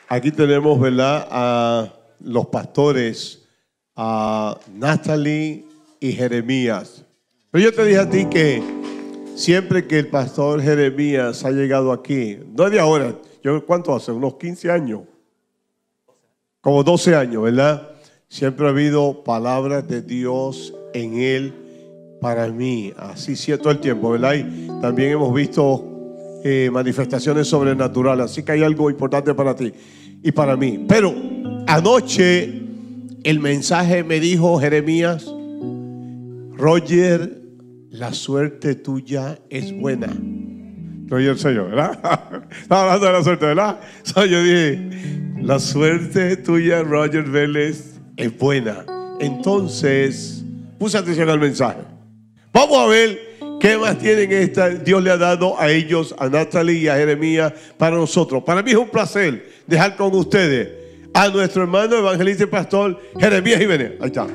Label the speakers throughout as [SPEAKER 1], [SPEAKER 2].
[SPEAKER 1] Aquí tenemos, ¿verdad?, a los pastores, a Natalie y Jeremías. Pero yo te dije a ti que siempre que el pastor Jeremías ha llegado aquí, no es de ahora, ¿cuánto hace? Unos 15 años, como 12 años, ¿verdad? Siempre ha habido palabras de Dios en él para mí, así todo el tiempo, ¿verdad? Y también hemos visto manifestaciones sobrenaturales, así que hay algo importante para ti y para mí. Pero anoche el mensaje me dijo Jeremías: Roger, la suerte tuya es buena. Roger soy yo, ¿verdad? Estaba hablando de la suerte, ¿verdad? Yo dije, la suerte tuya, Roger Vélez, es buena. Entonces puse atención al mensaje. Vamos a ver qué más tienen Dios le ha dado a ellos, a Natalie y a Jeremías, para nosotros. Para mí es un placer dejar con ustedes a nuestro hermano evangelista y pastor Jeremías Jiménez. Ahí está.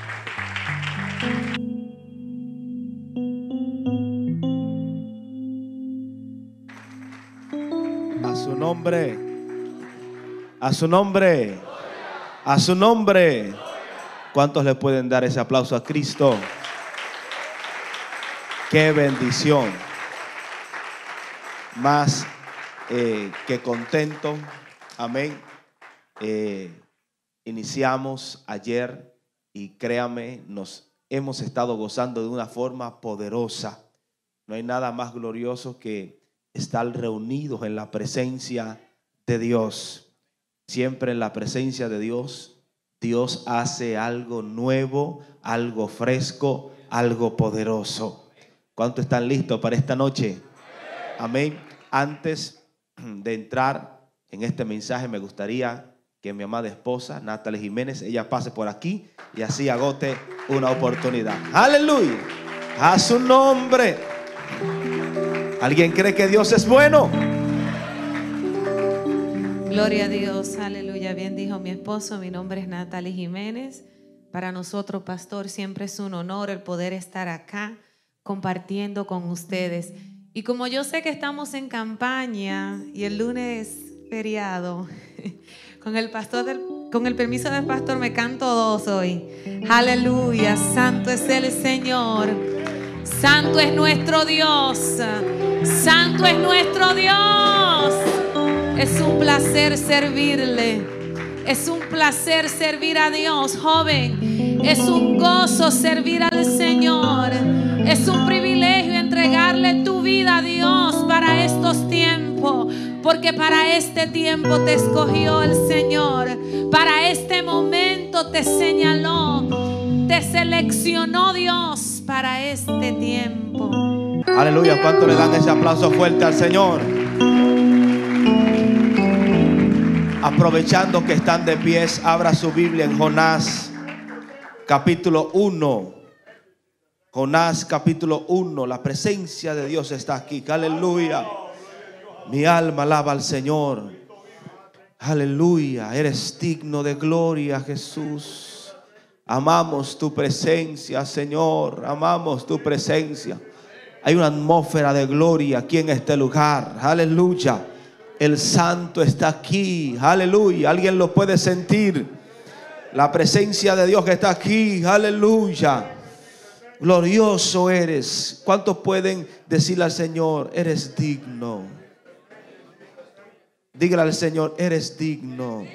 [SPEAKER 2] A su nombre, a su nombre, a su nombre. ¿Cuántos le pueden dar ese aplauso a Cristo? ¡Qué bendición! Más que contento. Amén. Iniciamos ayer y créame, nos hemos estado gozando de una forma poderosa. No hay nada más glorioso que estar reunidos en la presencia de Dios. Siempre en la presencia de Dios, Dios hace algo nuevo, algo fresco, algo poderoso. ¿Cuántos están listos para esta noche? Amén. Antes de entrar en este mensaje, me gustaría que mi amada esposa, Natalie Jiménez, ella pase por aquí y así agote una oportunidad. ¡Aleluya! A su nombre. ¿Alguien cree que Dios es bueno?
[SPEAKER 3] Gloria a Dios, aleluya. Bien dijo mi esposo, mi nombre es Natalie Jiménez. Para nosotros, pastor, siempre es un honor el poder estar acá compartiendo con ustedes. Y como yo sé que estamos en campaña y el lunes feriado, con el permiso del pastor me canto dos hoy. Aleluya, santo es el Señor, santo es nuestro Dios, santo es nuestro Dios. Es un placer servirle, es un placer servir a Dios, joven. Es un gozo servir al Señor. Es un privilegio entregarle tu vida a Dios para estos tiempos, porque para este tiempo te escogió el Señor. Para este momento te señaló, te seleccionó Dios para este tiempo.
[SPEAKER 2] Aleluya. ¿Cuánto le dan ese aplauso fuerte al Señor? Aprovechando que están de pies, abra su Biblia en Jonás capítulo 1. Jonás capítulo 1. La presencia de Dios está aquí. Aleluya. Mi alma alaba al Señor. Aleluya. Eres digno de gloria, Jesús. Amamos tu presencia, Señor. Amamos tu presencia. Hay una atmósfera de gloria aquí en este lugar. Aleluya. El santo está aquí. Aleluya. ¿Alguien lo puede sentir? La presencia de Dios que está aquí. Aleluya. Glorioso eres. ¿Cuántos pueden decirle al Señor: eres digno? Dígale al Señor: eres digno.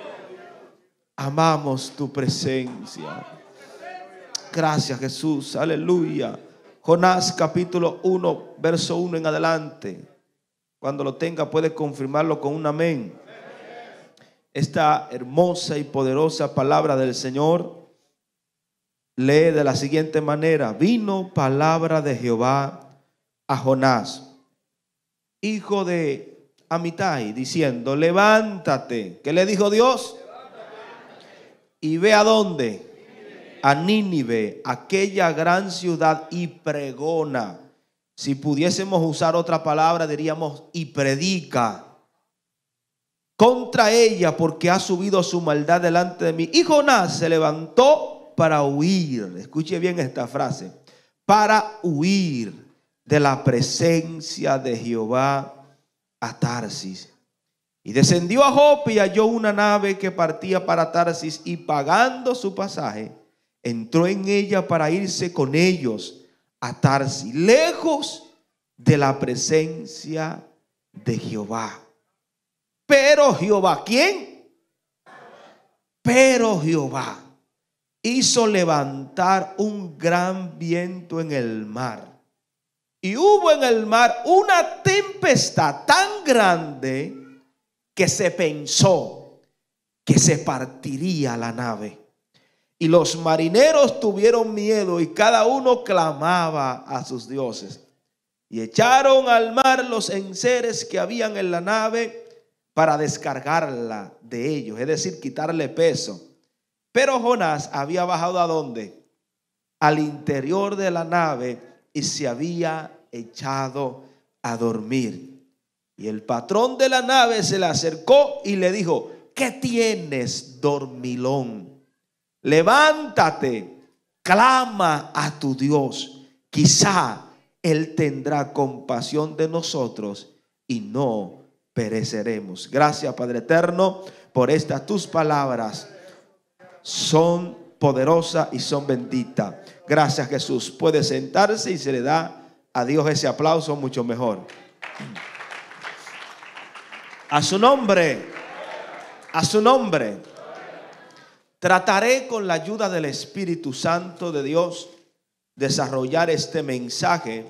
[SPEAKER 2] Amamos tu presencia. Gracias, Jesús. Aleluya. Jonás capítulo 1, verso 1 en adelante. Cuando lo tenga puede confirmarlo con un amén. Esta hermosa y poderosa palabra del Señor lee de la siguiente manera: vino palabra de Jehová a Jonás, hijo de Amitai, diciendo: levántate. ¿Qué le dijo Dios? Y ve a dónde. A Nínive, aquella gran ciudad, y pregona. Si pudiésemos usar otra palabra, diríamos: y predica contra ella, porque ha subido su maldad delante de mí. Y Jonás se levantó para huir. Escuche bien esta frase: para huir de la presencia de Jehová a Tarsis. Y descendió a Jope y halló una nave que partía para Tarsis, y pagando su pasaje, entró en ella para irse con ellos a Tarsis, lejos de la presencia de Jehová. Pero Jehová, ¿quién? Pero Jehová hizo levantar un gran viento en el mar, y hubo en el mar una tempestad tan grande que se pensó que se partiría la nave. Y los marineros tuvieron miedo, y cada uno clamaba a sus dioses. Y echaron al mar los enseres que habían en la nave para descargarla de ellos, es decir, quitarle peso. Pero Jonás había bajado ¿a dónde? Al interior de la nave, y se había echado a dormir. Y el patrón de la nave se le acercó y le dijo: ¿qué tienes, dormilón? Levántate, clama a tu Dios. Quizá Él tendrá compasión de nosotros y no pereceremos. Gracias, Padre eterno, por estas tus palabras. Son poderosas y son benditas. Gracias, Jesús. Puede sentarse y se le da a Dios ese aplauso mucho mejor. A su nombre, a su nombre. Trataré con la ayuda del Espíritu Santo de Dios desarrollar este mensaje.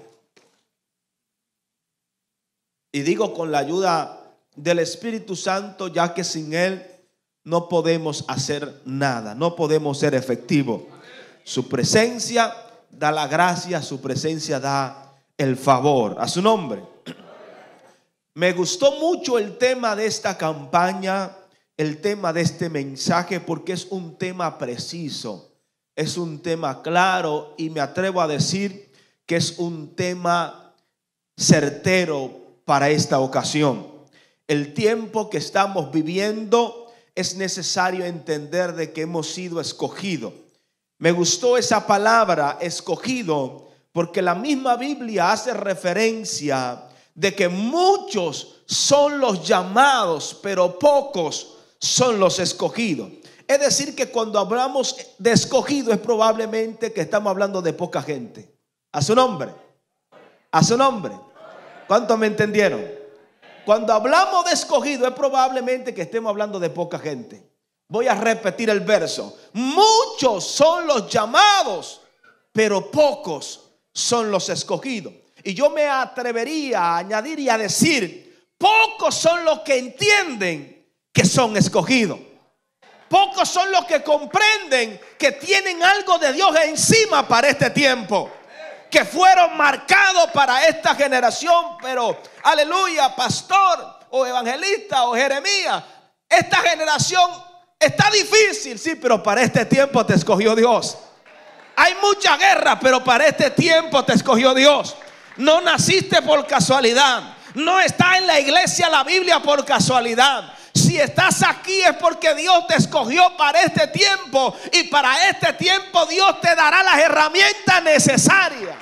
[SPEAKER 2] Y digo con la ayuda del Espíritu Santo, ya que sin Él no podemos hacer nada, no podemos ser efectivos. Su presencia da la gracia, su presencia da el favor. A su nombre. Me gustó mucho el tema de esta campaña, el tema de este mensaje, porque es un tema preciso, es un tema claro, y me atrevo a decir que es un tema certero para esta ocasión. El tiempo que estamos viviendo, es necesario entender de que hemos sido escogidos. Me gustó esa palabra, escogido, porque la misma Biblia hace referencia de que muchos son los llamados, pero pocos son los escogidos. Es decir, que cuando hablamos de escogido, es probablemente que estamos hablando de poca gente. A su nombre, a su nombre. ¿Cuántos me entendieron? Cuando hablamos de escogido, es probablemente que estemos hablando de poca gente. Voy a repetir el verso. Muchos son los llamados, pero pocos son los escogidos. Y yo me atrevería a añadir y a decir: pocos son los que entienden que son escogidos. Pocos son los que comprenden que tienen algo de Dios encima para este tiempo, que fueron marcados para esta generación. Pero aleluya, pastor o evangelista o Jeremías, esta generación está difícil, sí, pero para este tiempo te escogió Dios. Hay mucha guerra, pero para este tiempo te escogió Dios. No naciste por casualidad. No está en la iglesia la Biblia por casualidad. Si estás aquí es porque Dios te escogió para este tiempo, y para este tiempo Dios te dará las herramientas necesarias.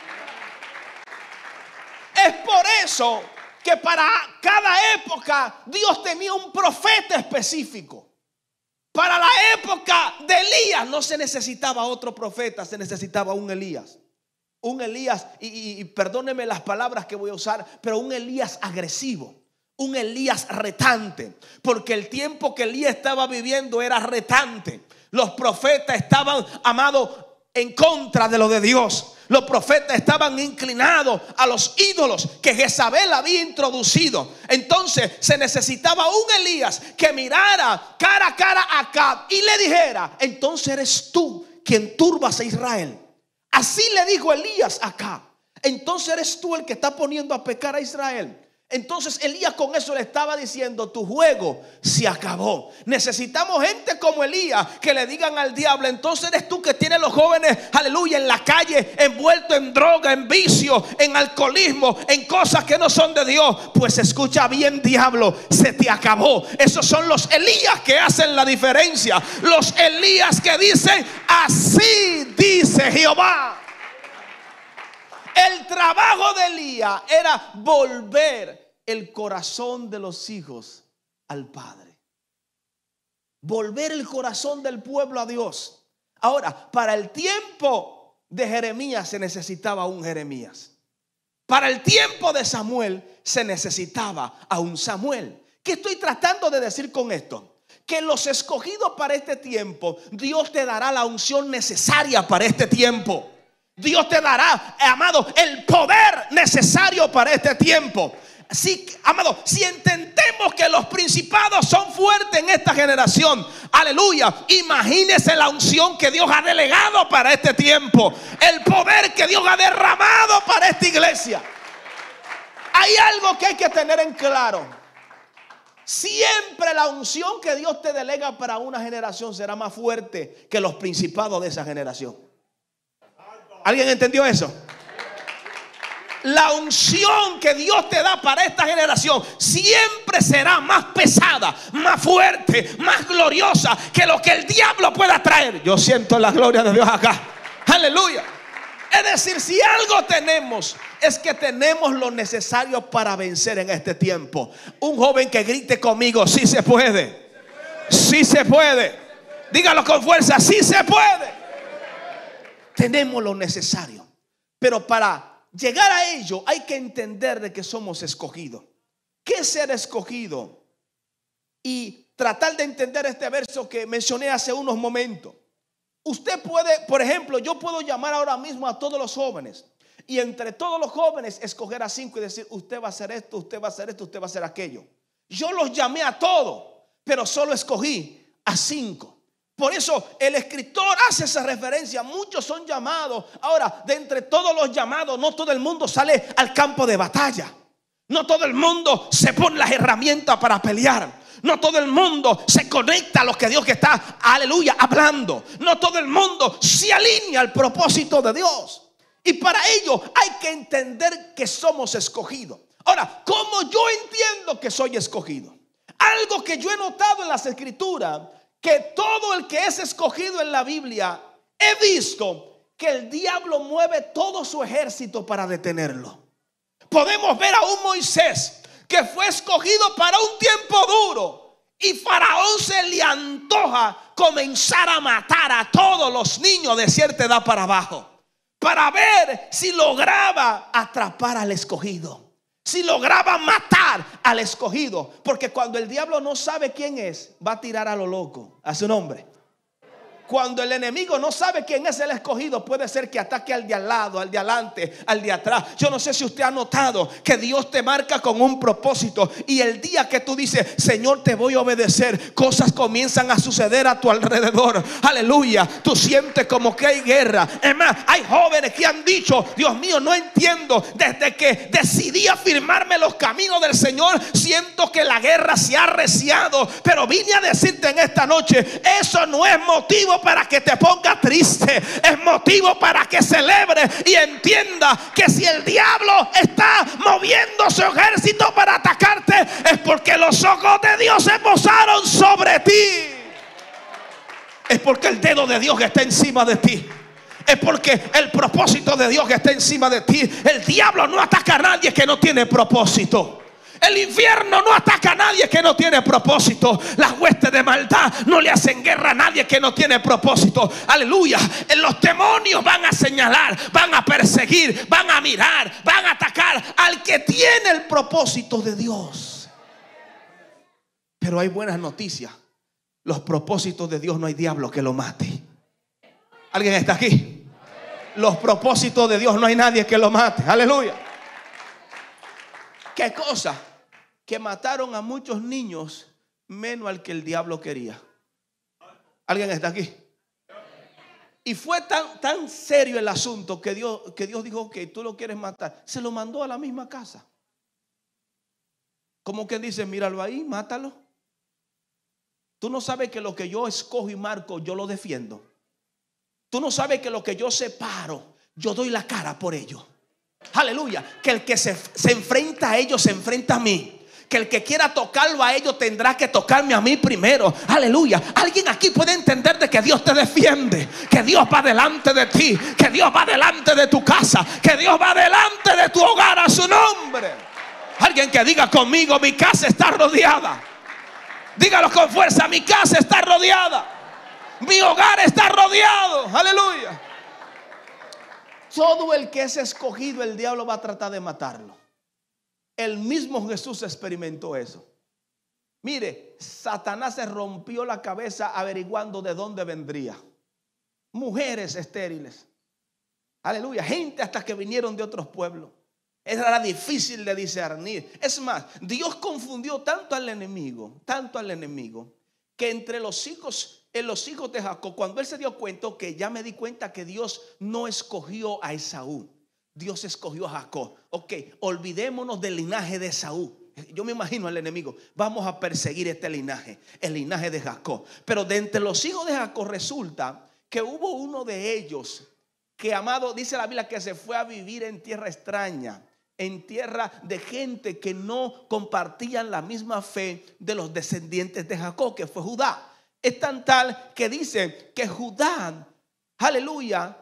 [SPEAKER 2] Es por eso que para cada época Dios tenía un profeta específico. Para la época de Elías no se necesitaba otro profeta, se necesitaba un Elías. Un Elías, y perdónenme las palabras que voy a usar, pero un Elías agresivo, un Elías retante, porque el tiempo que Elías estaba viviendo era retante. Los profetas estaban, amados, en contra de lo de Dios. Los profetas estaban inclinados a los ídolos que Jezabel había introducido. Entonces se necesitaba un Elías que mirara cara a cara a Acab y le dijera: entonces eres tú quien turbas a Israel. Así le dijo Elías a Acab: entonces eres tú el que está poniendo a pecar a Israel. Entonces Elías con eso le estaba diciendo: tu juego se acabó. Necesitamos gente como Elías que le digan al diablo: entonces eres tú que tienes los jóvenes, aleluya, en la calle, envueltos en droga, en vicio, en alcoholismo, en cosas que no son de Dios. Pues escucha bien, diablo, se te acabó. Esos son los Elías que hacen la diferencia. Los Elías que dicen: así dice Jehová. El trabajo de Elías era volver el corazón de los hijos al Padre. Volver el corazón del pueblo a Dios. Ahora, para el tiempo de Jeremías se necesitaba un Jeremías. Para el tiempo de Samuel se necesitaba a un Samuel. ¿Qué estoy tratando de decir con esto? Que los escogidos para este tiempo, Dios te dará la unción necesaria para este tiempo. Dios te dará, amado, el poder necesario para este tiempo. Sí, amado, si entendemos que los principados son fuertes en esta generación, aleluya, imagínese la unción que Dios ha delegado para este tiempo, el poder que Dios ha derramado para esta iglesia. Hay algo que hay que tener en claro: siempre la unción que Dios te delega para una generación será más fuerte que los principados de esa generación. ¿Alguien entendió eso? La unción que Dios te da para esta generación siempre será más pesada, más fuerte, más gloriosa que lo que el diablo pueda traer. Yo siento la gloria de Dios acá. Aleluya. Es decir, si algo tenemos, es que tenemos lo necesario para vencer en este tiempo. Un joven que grite conmigo: sí se puede. Sí se puede. Dígalo con fuerza: sí se puede. Tenemos lo necesario. Pero para llegar a ello hay que entender de que somos escogidos. ¿Qué es ser escogido? Y tratar de entender este verso que mencioné hace unos momentos. Usted puede, por ejemplo, yo puedo llamar ahora mismo a todos los jóvenes, y entre todos los jóvenes escoger a 5 y decir: usted va a hacer esto, usted va a hacer esto, usted va a hacer aquello. Yo los llamé a todos, pero solo escogí a 5. Por eso el escritor hace esa referencia. Muchos son llamados. Ahora, de entre todos los llamados, no todo el mundo sale al campo de batalla. No todo el mundo se pone las herramientas para pelear. No todo el mundo se conecta a lo que Dios que está, aleluya, hablando. No todo el mundo se alinea al propósito de Dios. Y para ello hay que entender que somos escogidos. Ahora, ¿cómo yo entiendo que soy escogido? Algo que yo he notado en las escrituras, que todo el que es escogido en la Biblia, he visto que el diablo mueve todo su ejército para detenerlo. Podemos ver a un Moisés que fue escogido para un tiempo duro, y Faraón se le antoja comenzar a matar a todos los niños de cierta edad para abajo, para ver si lograba atrapar al escogido, si lograba matar al escogido. Porque cuando el diablo no sabe quién es, va a tirar a lo loco, a su nombre. Cuando el enemigo no sabe quién es el escogido, puede ser que ataque al de al lado, al de adelante, al de atrás. Yo no sé si usted ha notado que Dios te marca con un propósito, y el día que tú dices: Señor, te voy a obedecer, cosas comienzan a suceder a tu alrededor. Aleluya. Tú sientes como que hay guerra. Es más, hay jóvenes que han dicho: Dios mío, no entiendo, desde que decidí afirmarme los caminos del Señor, siento que la guerra se ha arreciado. Pero vine a decirte en esta noche: eso no es motivo para que te ponga triste, es motivo para que celebre y entienda que si el diablo está moviendo su ejército para atacarte, es porque los ojos de Dios se posaron sobre ti. Es porque el dedo de Dios está encima de ti. Es porque el propósito de Dios está encima de ti. El diablo no ataca a nadie que no tiene propósito. El infierno no ataca a nadie que no tiene propósito. Las huestes de maldad no le hacen guerra a nadie que no tiene propósito. Aleluya. Los demonios van a señalar, van a perseguir, van a mirar, van a atacar al que tiene el propósito de Dios. Pero hay buenas noticias. Los propósitos de Dios no hay diablo que lo mate. ¿Alguien está aquí? Los propósitos de Dios no hay nadie que lo mate. Aleluya. ¿Qué cosa? Que mataron a muchos niños menos al que el diablo quería. ¿Alguien está aquí? Y fue tan serio el asunto que Dios dijo: que tú lo quieres matar. Se lo mandó a la misma casa. Como quien dice: míralo ahí, mátalo. Tú no sabes que lo que yo escojo y marco, yo lo defiendo. Tú no sabes que lo que yo separo, yo doy la cara por ello. Aleluya. Que el que se enfrenta a ellos se enfrenta a mí. Que el que quiera tocarlo a ellos tendrá que tocarme a mí primero. Aleluya. Alguien aquí puede entender de que Dios te defiende, que Dios va delante de ti, que Dios va delante de tu casa, que Dios va delante de tu hogar, a su nombre. Alguien que diga conmigo: mi casa está rodeada Dígalo con fuerza: mi casa está rodeada, mi hogar está rodeado. Aleluya. Todo el que es escogido, el diablo va a tratar de matarlo. El mismo Jesús experimentó eso. Mire, Satanás se rompió la cabeza averiguando de dónde vendría. Mujeres estériles, aleluya, gente hasta que vinieron de otros pueblos. Era difícil de discernir. Es más, Dios confundió tanto al enemigo, que entre los hijos de Jacob, cuando él se dio cuenta, que ya me di cuenta que Dios no escogió a Esaú, Dios escogió a Jacob. Ok, olvidémonos del linaje de Esaú. Yo me imagino al enemigo: vamos a perseguir este linaje, el linaje de Jacob. Pero de entre los hijos de Jacob resulta que hubo uno de ellos que, amado, dice la Biblia que se fue a vivir en tierra extraña, en tierra de gente que no compartían la misma fe de los descendientes de Jacob, que fue Judá. Es tan tal que dice que Judá, aleluya,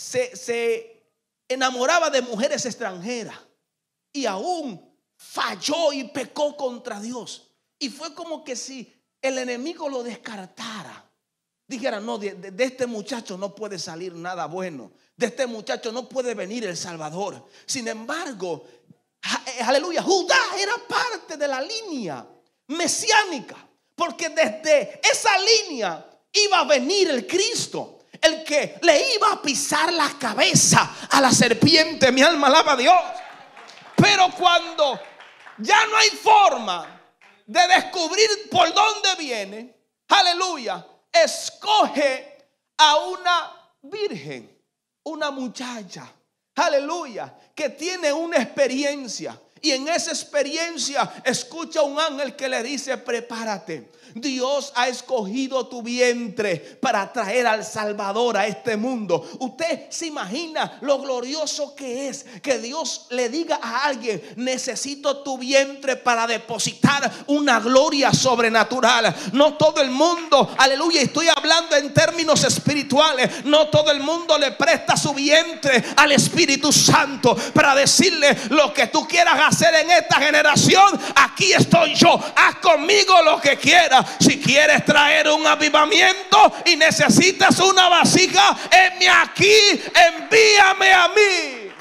[SPEAKER 2] se enamoraba de mujeres extranjeras y aún falló y pecó contra Dios. Y fue como que si el enemigo lo descartara, dijera: no, de este muchacho no puede salir nada bueno, de este muchacho no puede venir el Salvador. Sin embargo, aleluya, Judá era parte de la línea mesiánica, porque desde esa línea iba a venir el Cristo, el que le iba a pisar la cabeza a la serpiente. Mi alma alaba a Dios. Pero cuando ya no hay forma de descubrir por dónde viene, aleluya, escoge a una virgen, una muchacha, aleluya, que tiene una experiencia. Y en esa experiencia escucha un ángel que le dice: prepárate, Dios ha escogido tu vientre para traer al Salvador a este mundo. Usted se imagina lo glorioso que es que Dios le diga a alguien: necesito tu vientre para depositar una gloria sobrenatural. No todo el mundo, aleluya, estoy hablando en términos espirituales, no todo el mundo le presta su vientre al Espíritu Santo para decirle: lo que tú quieras hacer en esta generación, aquí estoy yo, haz conmigo lo que quieras. Si quieres traer un avivamiento y necesitas una vasija, heme aquí, envíame a mí.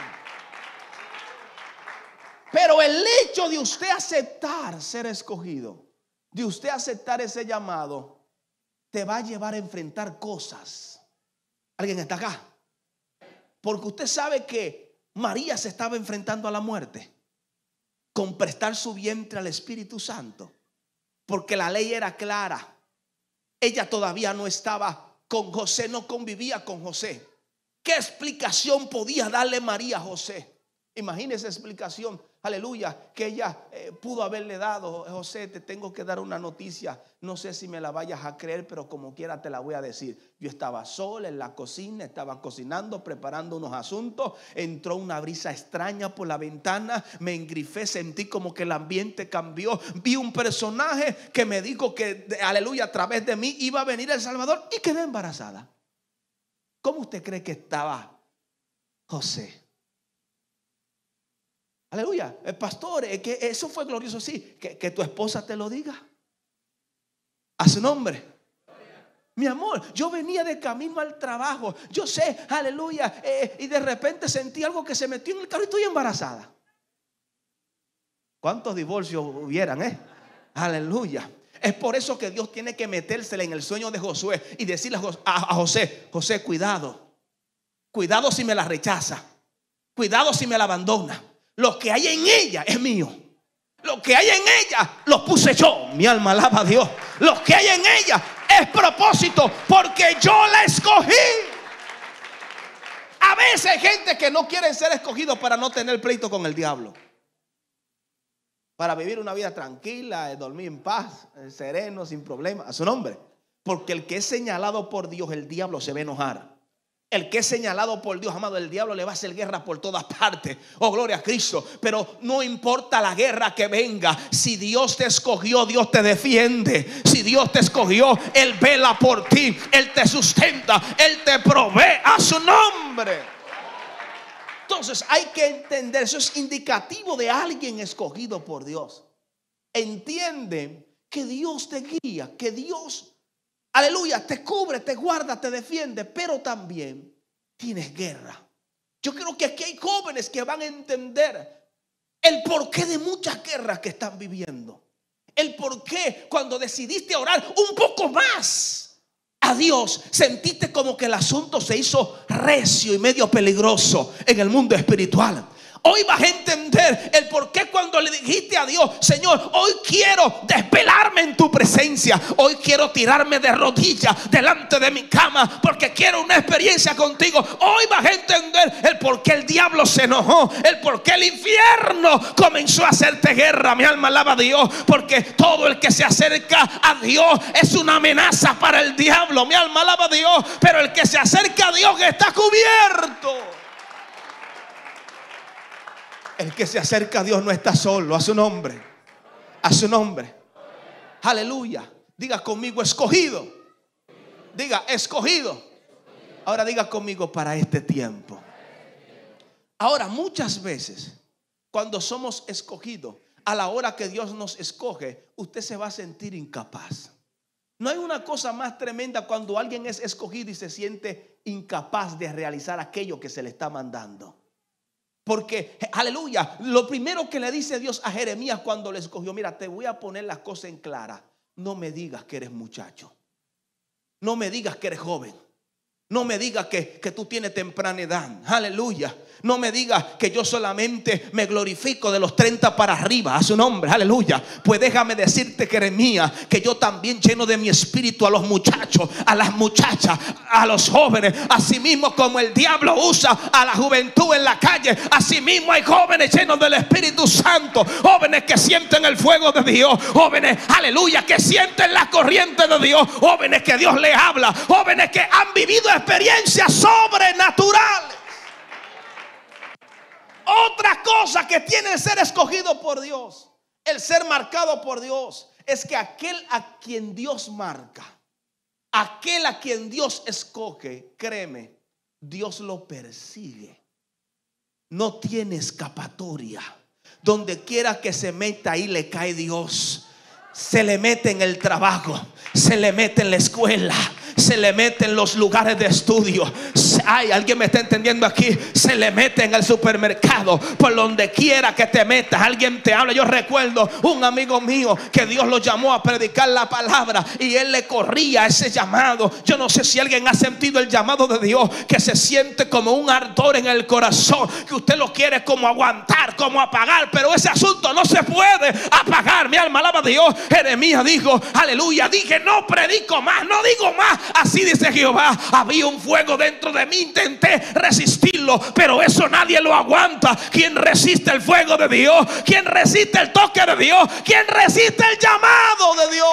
[SPEAKER 2] Pero el hecho de usted aceptar ser escogido, de usted aceptar ese llamado, te va a llevar a enfrentar cosas. ¿Alguien está acá? Porque usted sabe que María se estaba enfrentando a la muerte con prestar su vientre al Espíritu Santo, porque la ley era clara. Ella todavía no estaba con José, no convivía con José. ¿Qué explicación podía darle María a José? Imagínese explicación, aleluya, que ella pudo haberle dado: José, te tengo que dar una noticia, no sé si me la vayas a creer, pero como quiera te la voy a decir. Yo estaba sola en la cocina, estaba cocinando, preparando unos asuntos, entró una brisa extraña por la ventana, me engrifé, sentí como que el ambiente cambió, vi un personaje que me dijo que, aleluya, a través de mí iba a venir el Salvador, y quedé embarazada. ¿Cómo usted cree que estaba José? Aleluya, el pastor, que eso fue glorioso, sí, que tu esposa te lo diga a su nombre. Mi amor, yo venía de camino al trabajo, yo sé, aleluya, y de repente sentí algo que se metió en el carro y estoy embarazada. ¿Cuántos divorcios hubieran, Aleluya. Es por eso que Dios tiene que metérsela en el sueño de Josué y decirle a José: José, cuidado si me la rechaza, cuidado si me la abandona. Lo que hay en ella es mío. Lo que hay en ella lo puse yo. Mi alma alaba a Dios. Lo que hay en ella es propósito, porque yo la escogí. A veces hay gente que no quiere ser escogidos para no tener pleito con el diablo, para vivir una vida tranquila, dormir en paz, sereno, sin problemas. A su nombre. Porque el que es señalado por Dios, el diablo se va a enojar. El que es señalado por Dios, amado, el diablo le va a hacer guerra por todas partes. Oh, gloria a Cristo. Pero no importa la guerra que venga, si Dios te escogió, Dios te defiende. Si Dios te escogió, Él vela por ti, Él te sustenta, Él te provee a su nombre. Entonces hay que entender, eso es indicativo de alguien escogido por Dios. Entiende que Dios te guía, que Dios, aleluya, te cubre, te guarda, te defiende, pero también tienes guerra. Yo creo que aquí hay jóvenes que van a entender el porqué de muchas guerras que están viviendo. El porqué cuando decidiste orar un poco más a Dios, sentiste como que el asunto se hizo recio y medio peligroso en el mundo espiritual. Hoy vas a entender el por qué cuando le dijiste a Dios: Señor, hoy quiero desvelarme en tu presencia, hoy quiero tirarme de rodillas delante de mi cama porque quiero una experiencia contigo. Hoy vas a entender el por qué el diablo se enojó, el por qué el infierno comenzó a hacerte guerra. Mi alma alaba a Dios, porque todo el que se acerca a Dios es una amenaza para el diablo. Mi alma alaba a Dios, pero el que se acerca a Dios está cubierto. El que se acerca a Dios no está solo. A su nombre. A su nombre. Aleluya. Diga conmigo: escogido. Diga: escogido. Ahora diga conmigo: para este tiempo. Ahora, muchas veces cuando somos escogidos, a la hora que Dios nos escoge, usted se va a sentir incapaz. No hay una cosa más tremenda cuando alguien es escogido y se siente incapaz de realizar aquello que se le está mandando. Porque, aleluya, lo primero que le dice Dios a Jeremías cuando le escogió: mira, te voy a poner las cosas en clara. No me digas que eres muchacho. No me digas que eres joven. No me digas que tú tienes temprana edad. Aleluya. No me digas que yo solamente me glorifico de los 30 para arriba. A su nombre, aleluya. Pues déjame decirte, Jeremías, que yo también lleno de mi espíritu a los muchachos, a las muchachas, a los jóvenes. Así mismo como el diablo usa a la juventud en la calle, así mismo hay jóvenes llenos del Espíritu Santo. Jóvenes que sienten el fuego de Dios. Jóvenes, aleluya, que sienten la corriente de Dios. Jóvenes que Dios les habla. Jóvenes que han vivido experiencias sobrenaturales. Otra cosa que tiene el ser escogido por Dios, el ser marcado por Dios, es que aquel a quien Dios marca, aquel a quien Dios escoge, créeme, Dios lo persigue. No tiene escapatoria. Donde quiera que se meta, ahí le cae Dios. Se le mete en el trabajo, se le mete en la escuela, se le mete en los lugares de estudio. Ay, alguien me está entendiendo aquí. Se le mete en el supermercado. Por donde quiera que te metas, alguien te habla. Yo recuerdo un amigo mío que Dios lo llamó a predicar la palabra y él le corría ese llamado. Yo no sé si alguien ha sentido el llamado de Dios, que se siente como un ardor en el corazón, que usted lo quiere como aguantar, como apagar, pero ese asunto no se puede apagar. Mi alma alaba a Dios. Jeremías dijo, aleluya, dije: no predico más, no digo más. Así dice Jehová: había un fuego dentro de mí, intenté resistirlo, pero eso nadie lo aguanta. ¿Quién resiste el fuego de Dios? ¿Quién resiste el toque de Dios? ¿Quién resiste el llamado de Dios?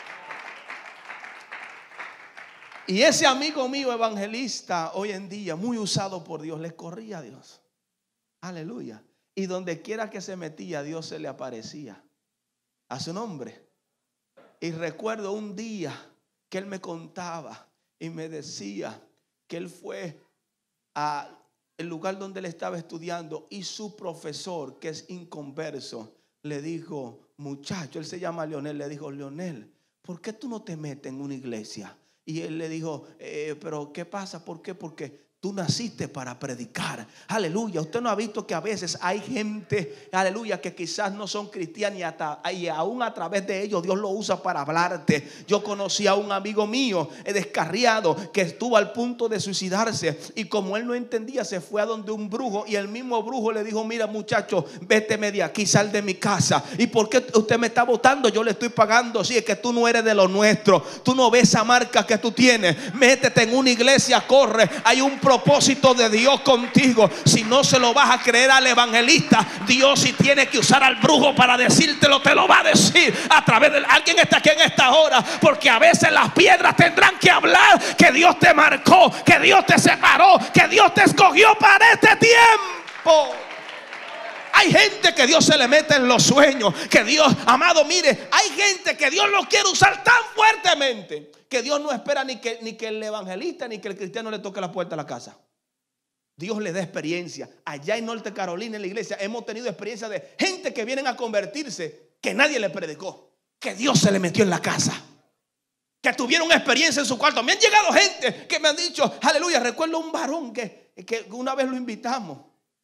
[SPEAKER 2] Y ese amigo mío evangelista, hoy en día muy usado por Dios, le corría a Dios. Aleluya. Y donde quiera que se metía, Dios se le aparecía. A su nombre. Y recuerdo un día que él me contaba y me decía que él fue al lugar donde él estaba estudiando y su profesor, que es inconverso, le dijo: muchacho, él se llama Leonel, le dijo: Leonel, ¿por qué tú no te metes en una iglesia? Y él le dijo: pero ¿qué pasa? ¿Por qué? Porque tú naciste para predicar. Aleluya. Usted no ha visto que a veces hay gente, aleluya, que quizás no son cristianos y aún a través de ellos Dios lo usa para hablarte. Yo conocí a un amigo mío descarriado que estuvo al punto de suicidarse, y como él no entendía, se fue a donde un brujo, y el mismo brujo le dijo: mira, muchacho, véteme de aquí, sal de mi casa. ¿Y por qué usted me está botando? Yo le estoy pagando. Si es que tú no eres de lo nuestro, tú no ves esa marca que tú tienes, métete en una iglesia, corre, hay un propósito de Dios contigo. Si no se lo vas a creer al evangelista, Dios, si tiene que usar al brujo para decírtelo, te lo va a decir a través de alguien. Está aquí en esta hora, porque a veces las piedras tendrán que hablar que Dios te marcó, que Dios te separó, que Dios te escogió para este tiempo. Hay gente que Dios se le mete en los sueños, que Dios, amado, mire, hay gente que Dios lo quiere usar tan fuertemente que Dios no espera ni que el evangelista ni que el cristiano le toque la puerta de la casa. Dios le da experiencia. Allá en Norte Carolina, en la iglesia, hemos tenido experiencia de gente que vienen a convertirse que nadie le predicó, que Dios se le metió en la casa, que tuvieron experiencia en su cuarto. Me han llegado gente que me han dicho, aleluya, recuerdo un varón que una vez lo invitamos.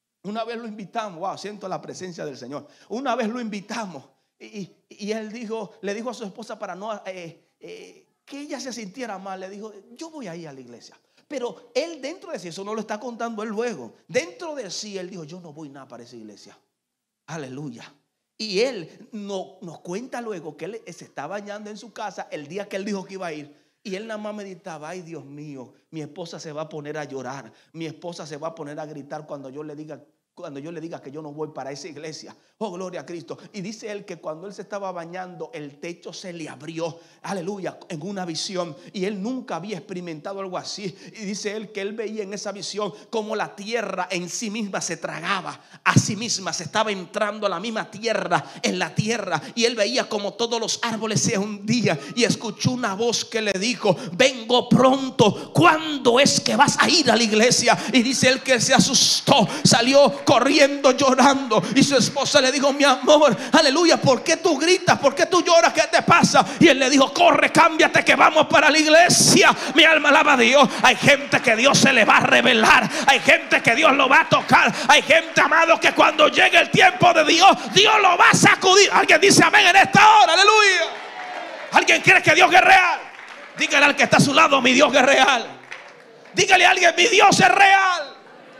[SPEAKER 2] Wow, siento la presencia del Señor. Una vez lo invitamos y él le dijo a su esposa para no que ella se sintiera mal, le dijo, yo voy a ir a la iglesia. Pero él dentro de sí, eso no lo está contando él luego, dentro de sí él dijo, yo no voy nada para esa iglesia. Aleluya. Y él nos cuenta luego que él se está bañando en su casa el día que él dijo que iba a ir. Y él nada más meditaba, ay Dios mío, mi esposa se va a poner a llorar, mi esposa se va a poner a gritar cuando yo le diga que yo no voy para esa iglesia. Oh, gloria a Cristo. Y dice él que cuando él se estaba bañando, el techo se le abrió, aleluya, en una visión. Y él nunca había experimentado algo así. Y dice él que él veía en esa visión como la tierra en sí misma se tragaba a sí misma, se estaba entrando a la misma tierra en la tierra. Y él veía como todos los árboles se hundían. Y escuchó una voz que le dijo, vengo pronto, ¿cuándo es que vas a ir a la iglesia? Y dice él que se asustó, salió corriendo llorando. Y su esposa le dijo, mi amor, aleluya, ¿por qué tú gritas? ¿Por qué tú lloras? ¿Qué te pasa? Y él le dijo, corre, cámbiate que vamos para la iglesia. Mi alma alaba a Dios. Hay gente que Dios se le va a revelar. Hay gente que Dios lo va a tocar. Hay gente, amado, que cuando llegue el tiempo de Dios, Dios lo va a sacudir. Alguien dice amén en esta hora, aleluya. ¿Alguien cree que Dios es real? Dígale al que está a su lado, mi Dios es real. Dígale a alguien, mi Dios es real.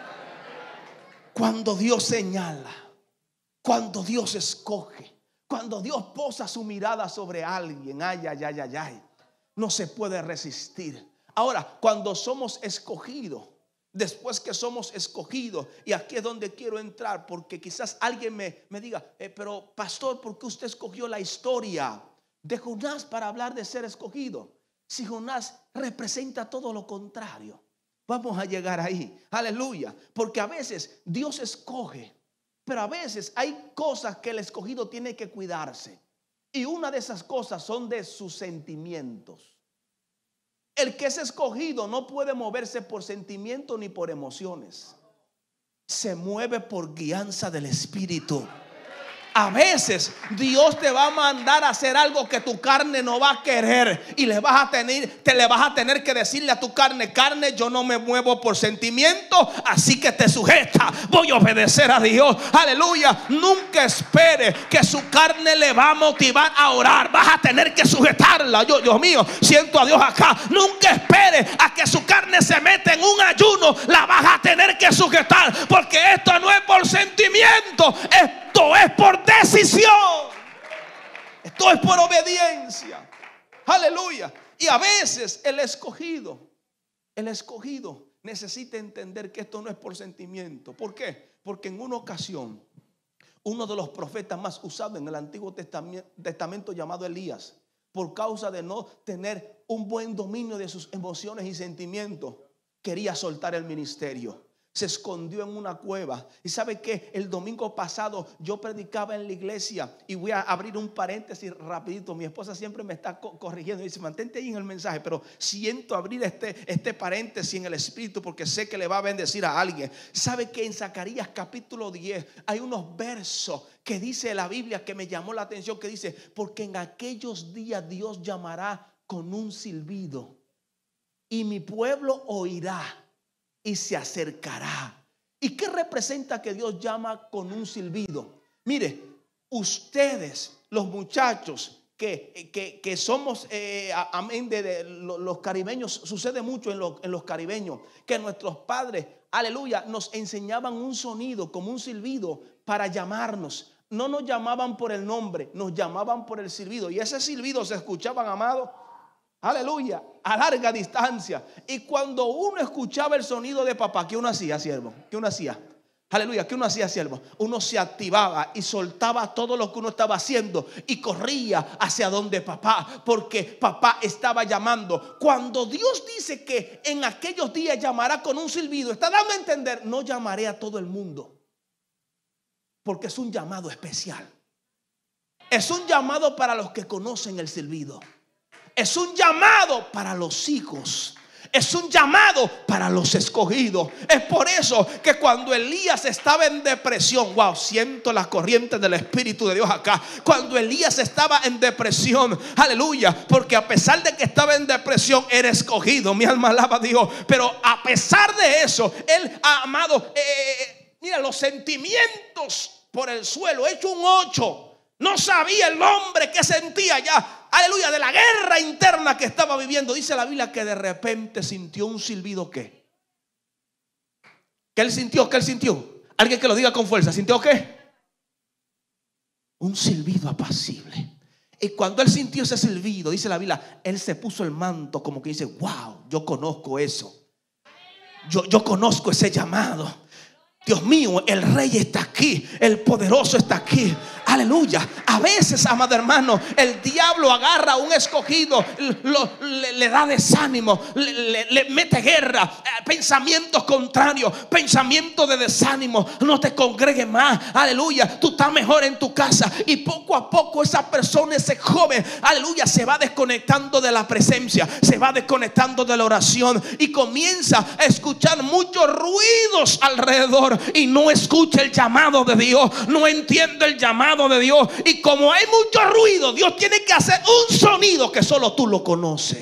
[SPEAKER 2] Cuando Dios señala, cuando Dios escoge, cuando Dios posa su mirada sobre alguien, ay, no se puede resistir. Ahora, cuando somos escogidos, después que somos escogidos, y aquí es donde quiero entrar, porque quizás alguien me diga, pero pastor, ¿por qué usted escogió la historia de Jonás para hablar de ser escogido? Si Jonás representa todo lo contrario. Vamos a llegar ahí, aleluya. Porque a veces Dios escoge, pero a veces hay cosas que el escogido tiene que cuidarse. Y una de esas cosas son de sus sentimientos. El que es escogido no puede moverse por sentimientos ni por emociones. Se mueve por guianza del Espíritu. A veces Dios te va a mandar a hacer algo que tu carne no va a querer, y le vas a tener que decirle a tu carne, yo no me muevo por sentimiento, así que te sujeta, voy a obedecer a Dios. Aleluya. Nunca espere que su carne le va a motivar a orar. Vas a tener que sujetarla. Dios mío, siento a Dios acá. Nunca espere a que su carne se meta en un ayuno. La vas a tener que sujetar, porque esto no es por sentimiento, esto es por decisión. Esto es por obediencia. Aleluya. Y a veces el escogido necesita entender que esto no es por sentimiento. ¿Por qué? Porque en una ocasión, uno de los profetas más usados en el Antiguo Testamento, llamado Elías, por causa de no tener un buen dominio de sus emociones y sentimientos, quería soltar el ministerio. Se escondió en una cueva. Y sabe que el domingo pasado yo predicaba en la iglesia, y voy a abrir un paréntesis rapidito. Mi esposa siempre me está corrigiendo y dice, mantente ahí en el mensaje, pero siento abrir este paréntesis en el espíritu, porque sé que le va a bendecir a alguien. Sabe que en Zacarías capítulo 10 hay unos versos que dice la Biblia que me llamó la atención, que dice, porque en aquellos días Dios llamará con un silbido, y mi pueblo oirá y se acercará. ¿Y qué representa que Dios llama con un silbido? Mire, ustedes, los muchachos que somos, amén, de los caribeños, sucede mucho en los caribeños, que nuestros padres, aleluya, nos enseñaban un sonido como un silbido para llamarnos. No nos llamaban por el nombre, nos llamaban por el silbido. Y ese silbido se escuchaban, amado, aleluya, a larga distancia. Y cuando uno escuchaba el sonido de papá, ¿qué uno hacía, siervo? ¿Qué uno hacía? Aleluya, ¿qué uno hacía, siervo? Uno se activaba y soltaba todo lo que uno estaba haciendo y corría hacia donde papá, porque papá estaba llamando. Cuando Dios dice que en aquellos días llamará con un silbido, está dando a entender, no llamaré a todo el mundo, porque es un llamado especial. Es un llamado para los que conocen el silbido. Es un llamado para los hijos. Es un llamado para los escogidos. Es por eso que cuando Elías estaba en depresión, wow, siento las corrientes del Espíritu de Dios acá. Cuando Elías estaba en depresión, aleluya, porque a pesar de que estaba en depresión, era escogido. Mi alma alaba a Dios. Pero a pesar de eso, él, amado, mira, los sentimientos por el suelo, hecho un 8. No sabía el hombre qué sentía ya, aleluya, de la guerra interna que estaba viviendo. Dice la Biblia que de repente sintió un silbido. ¿Qué? ¿Qué él sintió? ¿Qué él sintió? Alguien que lo diga con fuerza. ¿Sintió qué? Un silbido apacible. Y cuando él sintió ese silbido, dice la Biblia, él se puso el manto como que dice, wow, yo conozco eso. Yo conozco ese llamado. Dios mío, el rey está aquí, el poderoso está aquí. Aleluya. A veces, amado hermano, el diablo agarra a un escogido, le da desánimo, le mete guerra, pensamientos contrarios, pensamientos de desánimo. No te congregues más. Aleluya. Tú estás mejor en tu casa. Y poco a poco esa persona, ese joven, aleluya, se va desconectando de la presencia, se va desconectando de la oración y comienza a escuchar muchos ruidos alrededor y no escucha el llamado de Dios, no entiende el llamado de Dios. Y como hay mucho ruido, Dios tiene que hacer un sonido que solo tú lo conoces.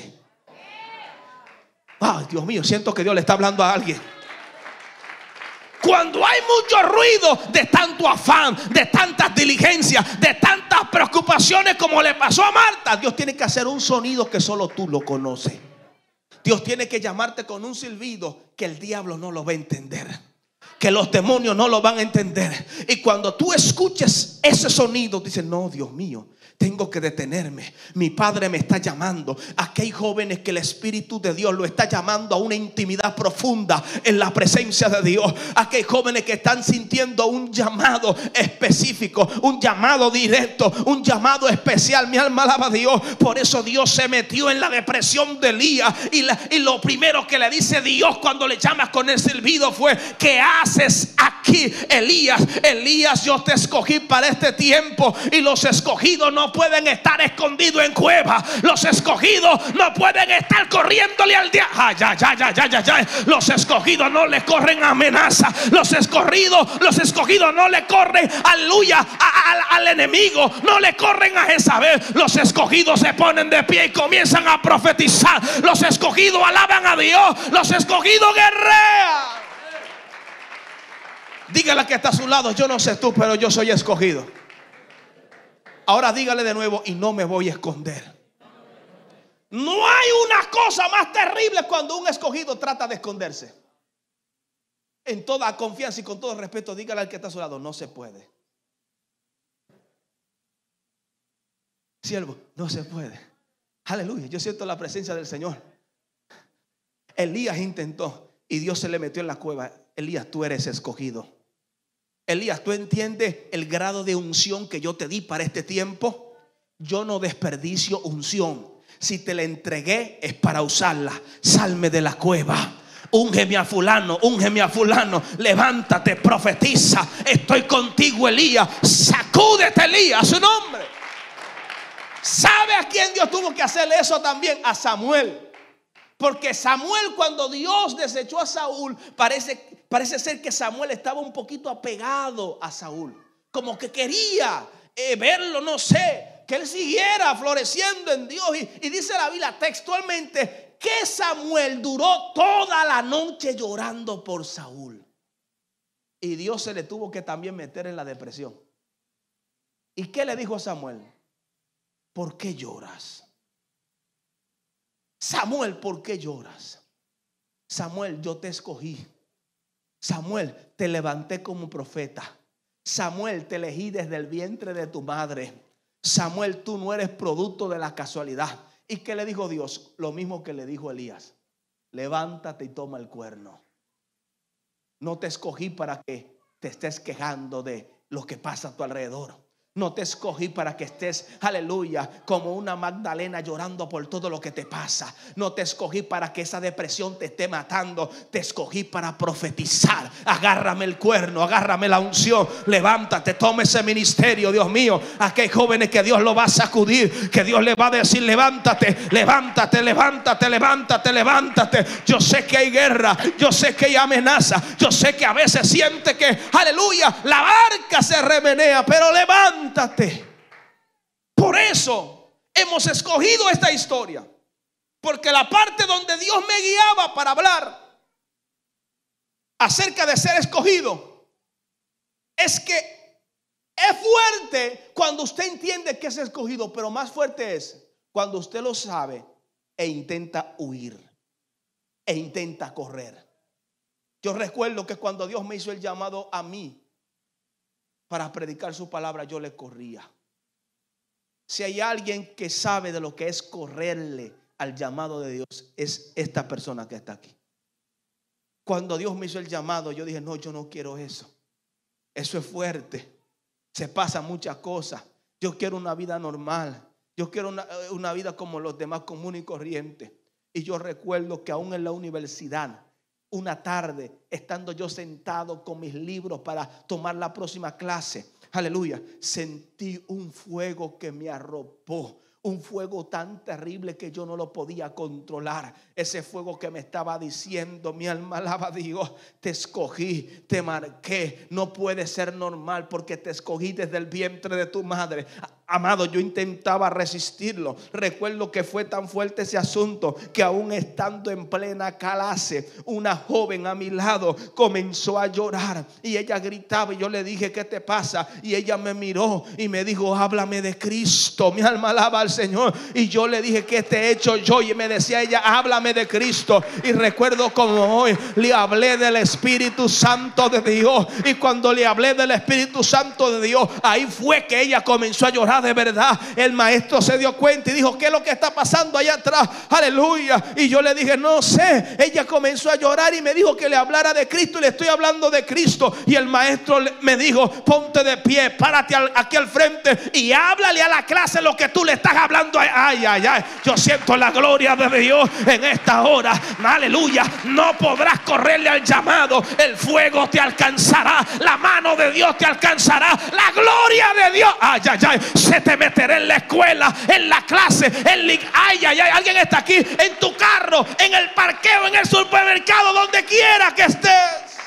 [SPEAKER 2] Ay, Dios mío, siento que Dios le está hablando a alguien. Cuando hay mucho ruido de tanto afán, de tantas diligencias, de tantas preocupaciones como le pasó a Marta, Dios tiene que hacer un sonido que solo tú lo conoces. Dios tiene que llamarte con un silbido que el diablo no lo va a entender, que los demonios no lo van a entender. Y cuando tú escuches ese sonido, dices, no, Dios mío, tengo que detenerme. Mi Padre me está llamando. Aquí hay jóvenes que el Espíritu de Dios lo está llamando a una intimidad profunda en la presencia de Dios. Aquí hay jóvenes que están sintiendo un llamado específico, un llamado directo, un llamado especial. Mi alma alaba a Dios. Por eso Dios se metió en la depresión de Elías. Y lo primero que le dice Dios cuando le llamas con el silbido fue, ¿qué haces aquí, Elías? Elías, yo te escogí para este tiempo. Y los escogidos no pueden estar escondidos en cuevas. Los escogidos no pueden estar corriéndole al diablo. Los escogidos no le corren amenaza. Los escogidos no le corren, aleluya, al enemigo. No le corren a Jezabel. Los escogidos se ponen de pie y comienzan a profetizar. Los escogidos alaban a Dios. Los escogidos guerrean. Dígale que está a su lado, yo no sé tú, pero yo soy escogido. Ahora dígale de nuevo, y no me voy a esconder. No hay una cosa más terrible cuando un escogido trata de esconderse. En toda confianza y con todo respeto, dígale al que está a su lado, no se puede. Siervo, no se puede. Aleluya, yo siento la presencia del Señor. Elías intentó y Dios se le metió en la cueva. Elías, tú eres escogido. Elías, ¿tú entiendes el grado de unción que yo te di para este tiempo? Yo no desperdicio unción. Si te la entregué es para usarla. Salme de la cueva. Úngeme a fulano, úngeme a fulano. Levántate, profetiza. Estoy contigo, Elías. Sacúdete, Elías, a su nombre. ¿Sabe a quién Dios tuvo que hacerle eso también? A Samuel. Porque Samuel, cuando Dios desechó a Saúl, parece ser que Samuel estaba un poquito apegado a Saúl, como que quería verlo, no sé, que él siguiera floreciendo en Dios. Y dice la Biblia textualmente que Samuel duró toda la noche llorando por Saúl. Y Dios se le tuvo que también meter en la depresión. ¿Y qué le dijo a Samuel? ¿Por qué lloras? Samuel, ¿por qué lloras? Samuel, yo te escogí. Samuel, te levanté como profeta. Samuel, te elegí desde el vientre de tu madre. Samuel, tú no eres producto de la casualidad. ¿Y qué le dijo Dios? Lo mismo que le dijo Elías. Levántate y toma el cuerno. No te escogí para que te estés quejando de lo que pasa a tu alrededor. No te escogí para que estés, aleluya, como una Magdalena llorando por todo lo que te pasa. No te escogí para que esa depresión te esté matando. Te escogí para profetizar. Agárrame el cuerno, agárrame la unción. Levántate, toma ese ministerio, Dios mío. Aquí hay jóvenes que Dios lo va a sacudir, que Dios le va a decir: levántate, levántate, levántate, levántate, levántate. Yo sé que hay guerra, yo sé que hay amenaza, yo sé que a veces siente que, aleluya, la barca se remenea, pero levántate. Por eso hemos escogido esta historia, porque la parte donde Dios me guiaba para hablar acerca de ser escogido es que es fuerte cuando usted entiende que es escogido, pero más fuerte es cuando usted lo sabe e intenta huir, e intenta correr. Yo recuerdo que cuando Dios me hizo el llamado a mí para predicar su palabra, yo le corría. Si hay alguien que sabe de lo que es correrle al llamado de Dios, es esta persona que está aquí. Cuando Dios me hizo el llamado, yo dije: no, yo no quiero eso. Eso es fuerte. Se pasan muchas cosas. Yo quiero una vida normal. Yo quiero una vida como los demás, común y corriente. Y yo recuerdo que aún en la universidad, una tarde, estando yo sentado con mis libros para tomar la próxima clase, aleluya, sentí un fuego que me arropó. Un fuego tan terrible que yo no lo podía controlar. Ese fuego que me estaba diciendo: mi alma alaba a Dios, te escogí, te marqué. No puede ser normal porque te escogí desde el vientre de tu madre. Amado, yo intentaba resistirlo. Recuerdo que fue tan fuerte ese asunto que aún estando en plena clase, una joven a mi lado comenzó a llorar y ella gritaba, y yo le dije: ¿qué te pasa? Y ella me miró y me dijo: háblame de Cristo. Mi alma alaba al Señor. Y yo le dije: ¿qué te he hecho yo? Y me decía ella: háblame de Cristo. Y recuerdo como hoy le hablé del Espíritu Santo de Dios. Y cuando le hablé del Espíritu Santo de Dios, ahí fue que ella comenzó a llorar de verdad. El maestro se dio cuenta y dijo: ¿qué es lo que está pasando allá atrás? Aleluya. Y yo le dije: no sé. Ella comenzó a llorar y me dijo que le hablara de Cristo, y le estoy hablando de Cristo. Y el maestro me dijo: ponte de pie, párate aquí al frente y háblale a la clase lo que tú le estás hablando. Ay, ay, ay. Yo siento la gloria de Dios en esta hora. Aleluya. No podrás correrle al llamado. El fuego te alcanzará, la mano de Dios te alcanzará, la gloria de Dios, ay, ay, ay, se te meterá en la escuela, en la clase, ay, ay, ay. Alguien está aquí, en tu carro, en el parqueo, en el supermercado, donde quiera que estés.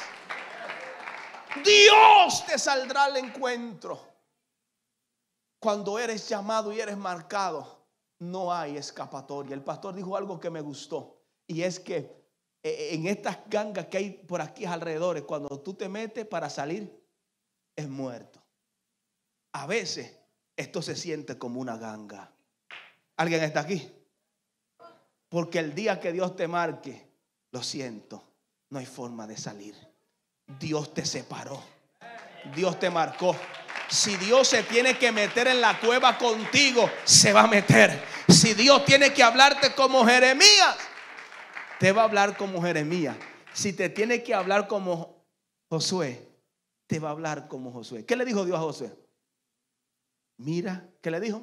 [SPEAKER 2] Dios te saldrá al encuentro. Cuando eres llamado y eres marcado, no hay escapatoria. El pastor dijo algo que me gustó, y es que en estas gangas que hay por aquí alrededor, cuando tú te metes, para salir es muerto. A veces esto se siente como una ganga. ¿Alguien está aquí? Porque el día que Dios te marque, lo siento, no hay forma de salir. Dios te separó, Dios te marcó. Si Dios se tiene que meter en la cueva contigo, se va a meter. Si Dios tiene que hablarte como Jeremías, te va a hablar como Jeremías. Si te tiene que hablar como Josué, te va a hablar como Josué. ¿Qué le dijo Dios a Josué? Mira, ¿qué le dijo?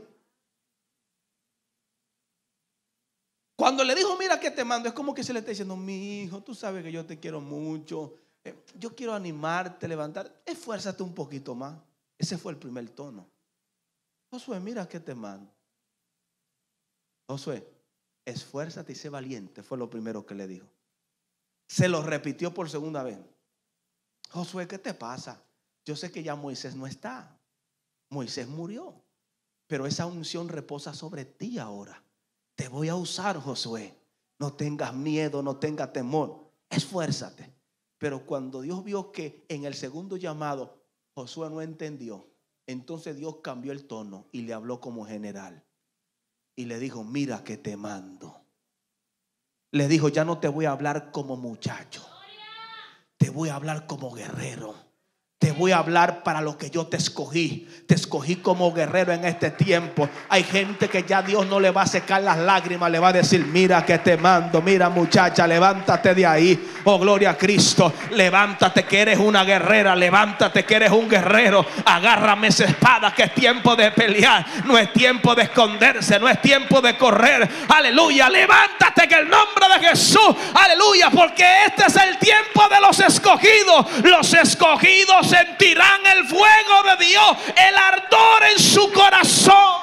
[SPEAKER 2] Cuando le dijo: mira que te mando, es como que se le está diciendo: mi hijo, tú sabes que yo te quiero mucho. Yo quiero animarte, levantar. Esfuérzate un poquito más. Ese fue el primer tono. Josué, mira que te mando. Josué, esfuérzate y sé valiente. Fue lo primero que le dijo. Se lo repitió por segunda vez. Josué, ¿qué te pasa? Yo sé que ya Moisés no está. Moisés murió, pero esa unción reposa sobre ti ahora. Te voy a usar, Josué. No tengas miedo, no tengas temor. Esfuérzate. Pero cuando Dios vio que en el segundo llamado Josué no entendió, entonces Dios cambió el tono y le habló como general. Y le dijo: mira que te mando. Le dijo: ya no te voy a hablar como muchacho, te voy a hablar como guerrero. Te voy a hablar para lo que yo te escogí. Te escogí como guerrero en este tiempo. Hay gente que ya Dios no le va a secar las lágrimas. Le va a decir: mira que te mando. Mira, muchacha, levántate de ahí. Oh, gloria a Cristo. Levántate que eres una guerrera. Levántate que eres un guerrero. Agárrame esa espada, que es tiempo de pelear. No es tiempo de esconderse. No es tiempo de correr. Aleluya. Levántate, que el nombre de Jesús. Aleluya. Porque este es el tiempo de los escogidos. Los escogidos sentirán el fuego de Dios, el ardor en su corazón.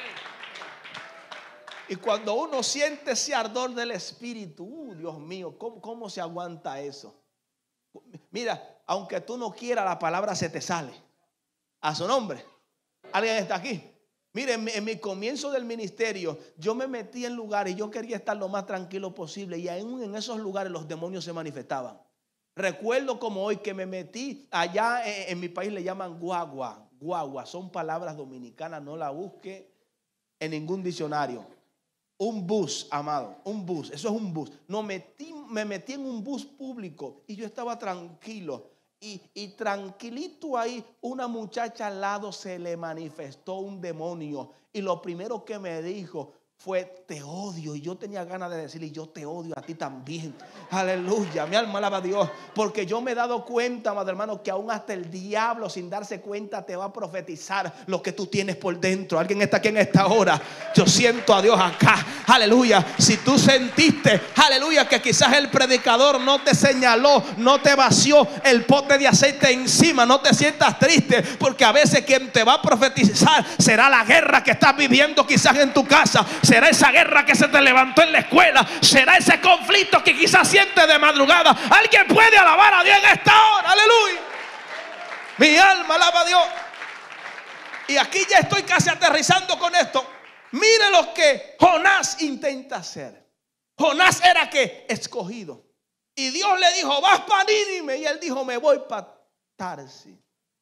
[SPEAKER 2] Y cuando uno siente ese ardor del Espíritu, Dios mío, ¿cómo se aguanta eso? Mira, aunque tú no quieras, la palabra se te sale. A su nombre. ¿Alguien está aquí? Mire, en mi comienzo del ministerio, yo me metí en lugares y yo quería estar lo más tranquilo posible, y aún en esos lugares los demonios se manifestaban. Recuerdo como hoy que me metí allá en mi país, le llaman guagua. Guagua, son palabras dominicanas, no la busque en ningún diccionario. Un bus, amado, un bus, eso es un bus. Me metí en un bus público y yo estaba tranquilo. Y tranquilito ahí, una muchacha al lado se le manifestó un demonio. Y lo primero que me dijo fue: te odio. Y yo tenía ganas de decirle: yo te odio a ti también. Aleluya, mi alma alaba a Dios. Porque yo me he dado cuenta, amado hermano, que aún hasta el diablo, sin darse cuenta, te va a profetizar lo que tú tienes por dentro. Alguien está aquí en esta hora. Yo siento a Dios acá. Aleluya. Si tú sentiste, aleluya, que quizás el predicador no te señaló, no te vació el pote de aceite encima, no te sientas triste, porque a veces quien te va a profetizar será la guerra que estás viviendo quizás en tu casa. Será esa guerra que se te levantó en la escuela. Será ese conflicto que quizás sientes de madrugada. Alguien puede alabar a Dios en esta hora. Aleluya. Mi alma alaba a Dios. Y aquí ya estoy casi aterrizando con esto. Mire lo que Jonás intenta hacer. Jonás era que escogido. Y Dios le dijo: vas para Nínive. Y él dijo: me voy para Tarsis.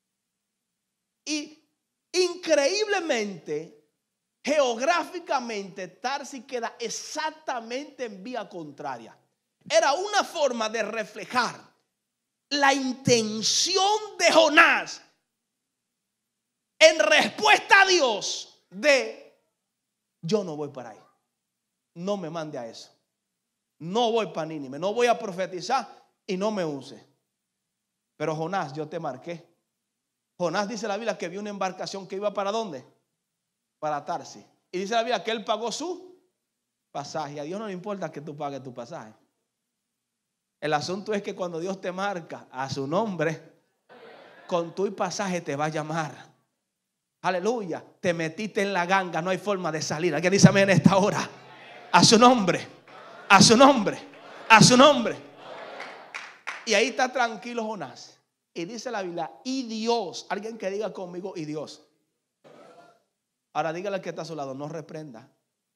[SPEAKER 2] Y increíblemente, geográficamente, Tarsis queda exactamente en vía contraria. Era una forma de reflejar la intención de Jonás en respuesta a Dios de: yo no voy para ahí, no me mande a eso, no voy para Nínive, no voy a profetizar y no me use. Pero Jonás, yo te marqué. Jonás, dice la Biblia, que vio una embarcación que iba ¿para dónde? Para Tarsis. Y dice la Biblia que él pagó su pasaje. A Dios no le importa que tú pagues tu pasaje. El asunto es que cuando Dios te marca a su nombre, con tu pasaje te va a llamar. Aleluya. Te metiste en la ganga, no hay forma de salir. Alguien dice amén en esta hora. A su nombre, a su nombre, a su nombre. Y ahí está tranquilo Jonás. Y dice la Biblia: y Dios. Alguien que diga conmigo: y Dios. Ahora dígale al que está a su lado: no reprenda.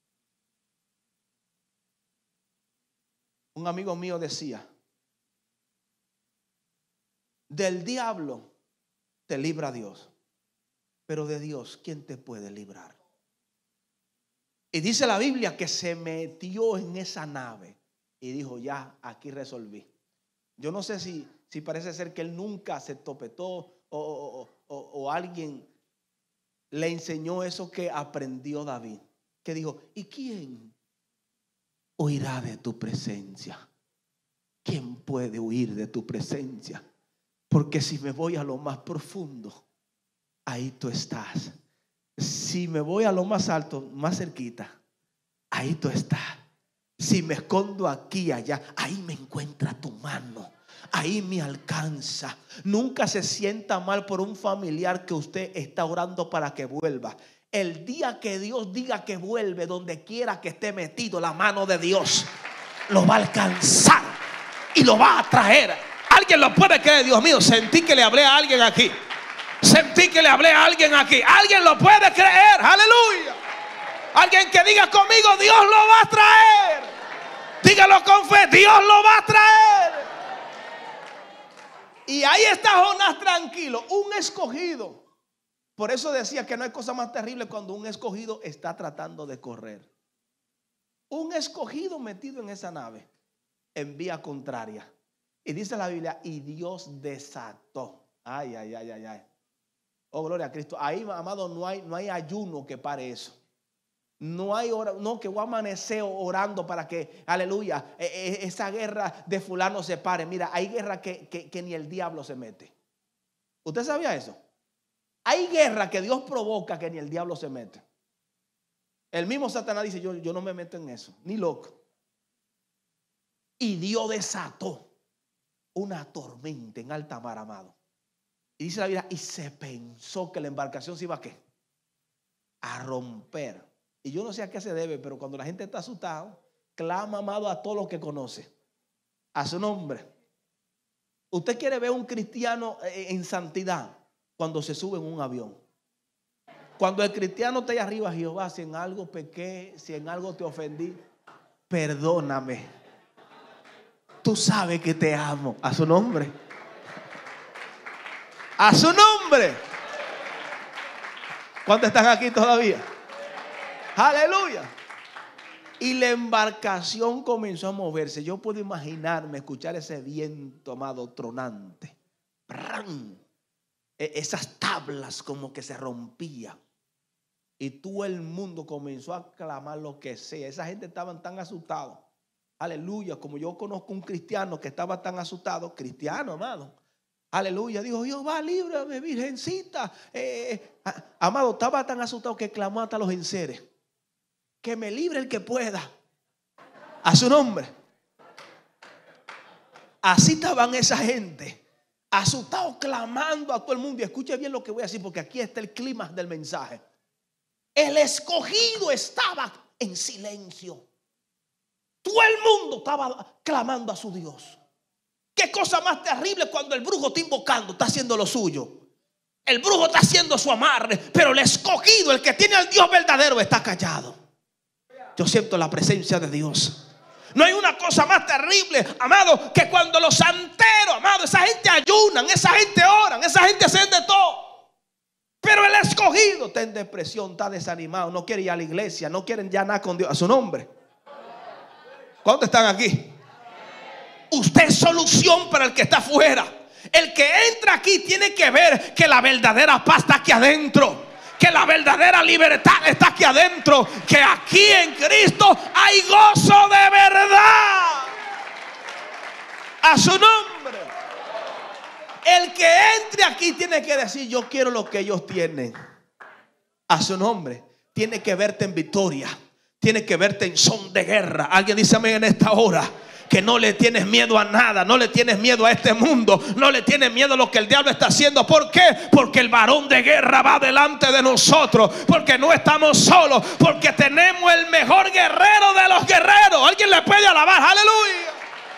[SPEAKER 2] Un amigo mío decía: del diablo te libra Dios, pero de Dios, ¿quién te puede librar? Y dice la Biblia que se metió en esa nave y dijo: ya, aquí resolví. Yo no sé si parece ser que él nunca se topetó o alguien le enseñó eso que aprendió David, que dijo: ¿y quién huirá de tu presencia? ¿Quién puede huir de tu presencia? Porque si me voy a lo más profundo, ahí tú estás. Si me voy a lo más alto, más cerquita, ahí tú estás. Si me escondo aquí y allá, ahí me encuentra tu mano. Ahí me alcanza. Nunca se sienta mal por un familiar que usted está orando para que vuelva. El día que Dios diga que vuelve, donde quiera que esté metido, la mano de Dios lo va a alcanzar y lo va a traer. Alguien lo puede creer. Dios mío, sentí que le hablé a alguien aquí. Sentí que le hablé a alguien aquí. Alguien lo puede creer. Aleluya. Alguien que diga conmigo: Dios lo va a traer. Dígalo con fe: Dios lo va a traer. Y ahí está Jonás tranquilo, un escogido. Por eso decía que no hay cosa más terrible cuando un escogido está tratando de correr. Un escogido metido en esa nave en vía contraria. Y dice la Biblia: y Dios desató. Ay, ay, ay, ay, ay. Oh, gloria a Cristo. Ahí, amado, no hay ayuno que pare eso. No hay hora, no, que voy a amanecer orando para que, aleluya, esa guerra de fulano se pare. Mira, hay guerra que ni el diablo se mete. ¿Usted sabía eso? Hay guerra que Dios provoca que ni el diablo se mete. El mismo Satanás dice, yo no me meto en eso, ni loco. Y Dios desató una tormenta en alta mar, amado. Y dice la Biblia, y se pensó que la embarcación se iba a ¿qué? A romper. Y yo no sé a qué se debe, pero cuando la gente está asustada, clama, amado, a todos los que conoce, a su nombre. Usted quiere ver un cristiano en santidad cuando se sube en un avión. Cuando el cristiano está ahí arriba, Jehová, si en algo pequé, si en algo te ofendí, perdóname. Tú sabes que te amo. A su nombre. A su nombre. ¿Cuántos están aquí todavía? Aleluya. Y la embarcación comenzó a moverse. Yo puedo imaginarme escuchar ese viento, amado, tronante. ¡Bran! Esas tablas como que se rompían. Y todo el mundo comenzó a clamar lo que sea. Esa gente estaban tan asustados. Aleluya. Como yo conozco un cristiano que estaba tan asustado. Cristiano, amado. Aleluya. Dijo, Jehová, líbrame, virgencita. Amado, estaba tan asustado que clamó hasta los enseres. Que me libre el que pueda. A su nombre. Así estaban esa gente. Asustados, clamando a todo el mundo. Y escuche bien lo que voy a decir, porque aquí está el clima del mensaje. El escogido estaba en silencio. Todo el mundo estaba clamando a su Dios. Qué cosa más terrible cuando el brujo está invocando, está haciendo lo suyo. El brujo está haciendo su amarre, pero el escogido, el que tiene al Dios verdadero, está callado. Yo siento la presencia de Dios. No hay una cosa más terrible, amado, que cuando los santeros, amado, esa gente ayunan, esa gente oran, esa gente hacen de todo. Pero el escogido está en depresión, está desanimado, no quiere ir a la iglesia, no quieren ya nada con Dios. A su nombre. ¿Cuántos están aquí? Usted es solución para el que está afuera. El que entra aquí tiene que ver que la verdadera paz está aquí adentro, que la verdadera libertad está aquí adentro, que aquí en Cristo hay gozo de verdad. A su nombre. El que entre aquí tiene que decir, yo quiero lo que ellos tienen. A su nombre. Tiene que verte en victoria. Tiene que verte en son de guerra. Alguien dice amén en esta hora. Que no le tienes miedo a nada, no le tienes miedo a este mundo, no le tienes miedo a lo que el diablo está haciendo. ¿Por qué? Porque el varón de guerra va delante de nosotros, porque no estamos solos, porque tenemos el mejor guerrero de los guerreros. ¿Alguien le puede alabar? ¡Aleluya!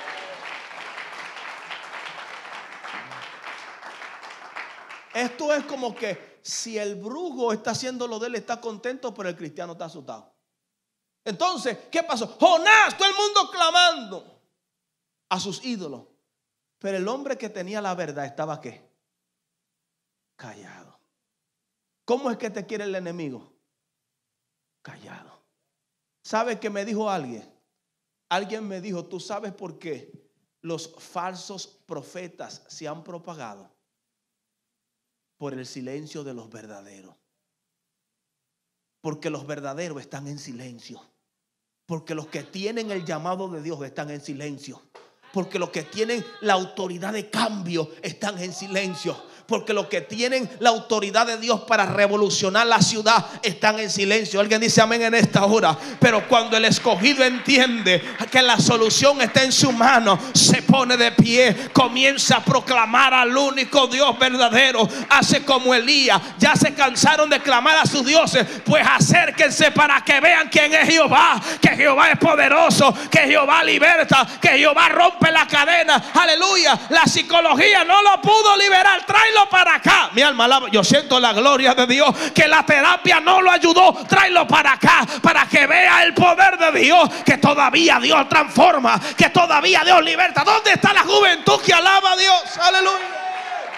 [SPEAKER 2] Esto es como que si el brujo está haciendo lo de él, está contento, pero el cristiano está asustado. Entonces, ¿qué pasó? Jonás, todo el mundo clamando a sus ídolos. Pero el hombre que tenía la verdad estaba ¿qué? Callado. ¿Cómo es que te quiere el enemigo? Callado. ¿Sabe qué me dijo alguien? Alguien me dijo, ¿tú sabes por qué los falsos profetas se han propagado? Por el silencio de los verdaderos. Porque los verdaderos están en silencio. Porque los que tienen el llamado de Dios están en silencio. Porque los que tienen la autoridad de cambio están en silencio. Porque los que tienen la autoridad de Dios para revolucionar la ciudad están en silencio. Alguien dice amén en esta hora. Pero cuando el escogido entiende que la solución está en su mano, se pone de pie, comienza a proclamar al único Dios verdadero. Hace como Elías. Ya se cansaron de clamar a sus dioses, pues acérquense para que vean quién es Jehová. Que Jehová es poderoso, que Jehová liberta, que Jehová rompe la cadena. Aleluya. La psicología no lo pudo liberar. Tráelo para acá. Mi alma alaba. Yo siento la gloria de Dios. Que la terapia no lo ayudó. Tráelo para acá, para que vea el poder de Dios. Que todavía Dios transforma, que todavía Dios liberta. ¿Dónde está la juventud que alaba a Dios? Aleluya.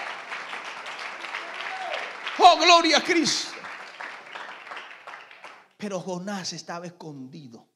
[SPEAKER 2] Oh, gloria a Cristo. Pero Jonás estaba escondido.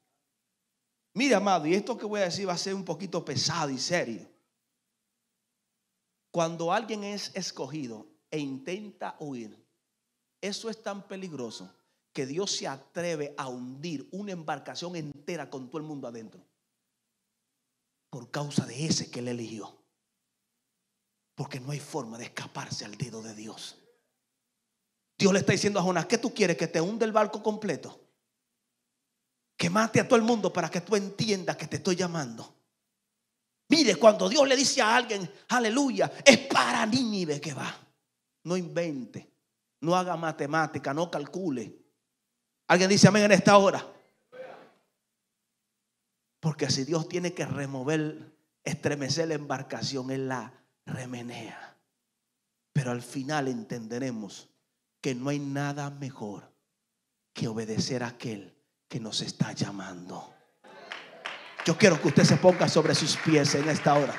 [SPEAKER 2] Mira, amado, y esto que voy a decir va a ser un poquito pesado y serio. Cuando alguien es escogido e intenta huir, eso es tan peligroso que Dios se atreve a hundir una embarcación entera con todo el mundo adentro, por causa de ese que él eligió. Porque no hay forma de escaparse al dedo de Dios. Dios le está diciendo a Jonás: ¿qué tú quieres? ¿Que te hunde el barco completo? Que mate a todo el mundo para que tú entiendas que te estoy llamando. Mire, cuando Dios le dice a alguien, aleluya, es para Nínive que va. No invente, no haga matemática, no calcule. Alguien dice amén en esta hora. Porque si Dios tiene que remover, estremecer la embarcación, Él la remenea. Pero al final entenderemos que no hay nada mejor que obedecer a aquel que nos está llamando. Yo quiero que usted se ponga sobre sus pies en esta hora.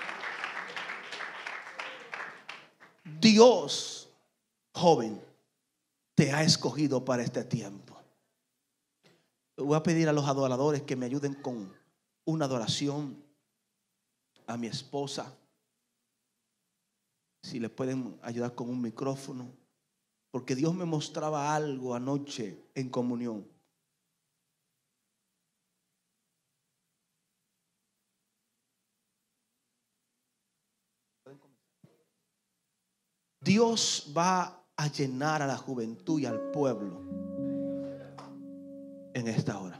[SPEAKER 2] Dios, joven, te ha escogido para este tiempo. Voy a pedir a los adoradores que me ayuden con una adoración. A mi esposa, si le pueden ayudar con un micrófono, porque Dios me mostraba algo anoche en comunión. Dios va a llenar a la juventud y al pueblo en esta hora.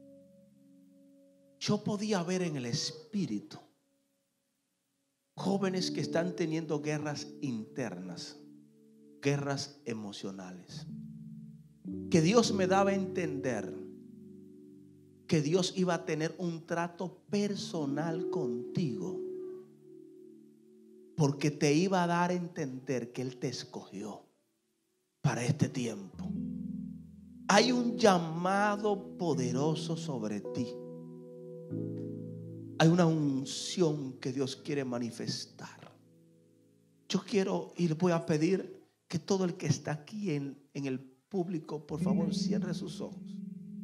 [SPEAKER 2] Yo podía ver en el espíritu jóvenes que están teniendo guerras internas, guerras emocionales, que Dios me daba a entender que Dios iba a tener un trato personal contigo, porque te iba a dar a entender que Él te escogió para este tiempo. Hay un llamado poderoso sobre ti. Hay una unción que Dios quiere manifestar. Yo quiero y le voy a pedir que todo el que está aquí en el público, por favor, cierre sus ojos.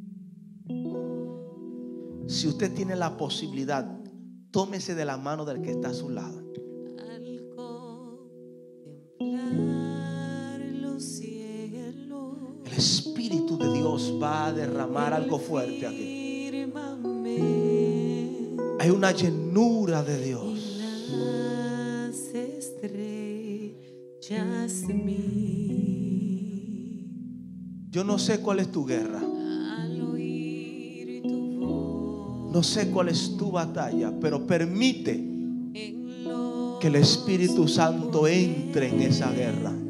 [SPEAKER 2] Si usted tiene la posibilidad, tómese de la mano del que está a su lado. El Espíritu de Dios va a derramar algo fuerte aquí. Hay una llenura de Dios.
[SPEAKER 3] Las estrellas
[SPEAKER 2] Yo no sé cuál es tu guerra. No sé cuál es tu batalla, pero permite que el Espíritu Santo entre en esa guerra.